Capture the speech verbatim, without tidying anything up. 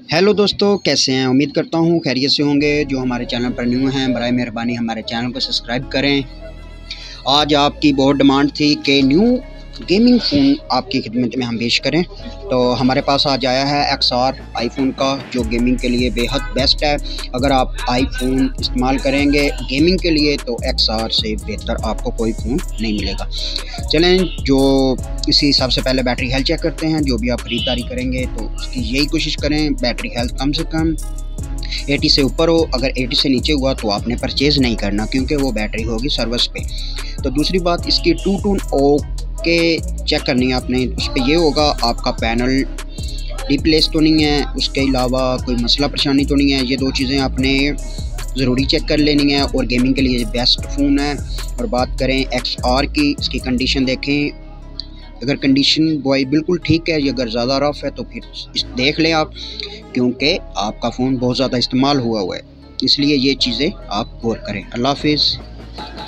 Hello दोस्तों, कैसे हैं? उम्मीद करता हूँ खैरियत से होंगे। जो हमारे चैनल पर न्यू हैं, बराए मेहरबानी हमारे चैनल को सब्सक्राइब करें। आज आपकी बहुत डिमांड थी कि न्यू गेमिंग फ़ोन आपकी खिदमत में हम पेश करें, तो हमारे पास आज आया है एक्स आर आईफोन का, जो गेमिंग के लिए बेहद बेस्ट है। अगर आप आईफोन इस्तेमाल करेंगे गेमिंग के लिए तो एक्स आर से बेहतर आपको कोई फ़ोन नहीं मिलेगा। चलें, जो इसी सबसे पहले बैटरी हेल्थ चेक करते हैं। जो भी आप ख़रीदारी करेंगे तो उसकी यही कोशिश करें बैटरी हेल्थ कम से कम अस्सी से ऊपर हो। अगर अस्सी से नीचे हुआ तो आपने परचेज़ नहीं करना, क्योंकि वो बैटरी होगी सर्विस पे। तो दूसरी बात, इसकी टू टून ओ के चेक करनी है आपने। उस पर ये होगा आपका पैनल रिप्लेस तो नहीं है, उसके अलावा कोई मसला परेशानी तो नहीं है। ये दो चीज़ें आपने ज़रूरी चेक कर लेनी है, और गेमिंग के लिए बेस्ट फ़ोन है। और बात करें एक्स आर की, इसकी कंडीशन देखें। अगर कंडीशन बॉय बिल्कुल ठीक है, या अगर ज़्यादा रफ है तो फिर इस देख लें आप, क्योंकि आपका फ़ोन बहुत ज़्यादा इस्तेमाल हुआ हुआ है, इसलिए ये चीज़ें आप गौर करें। अल्लाह हाफिज़।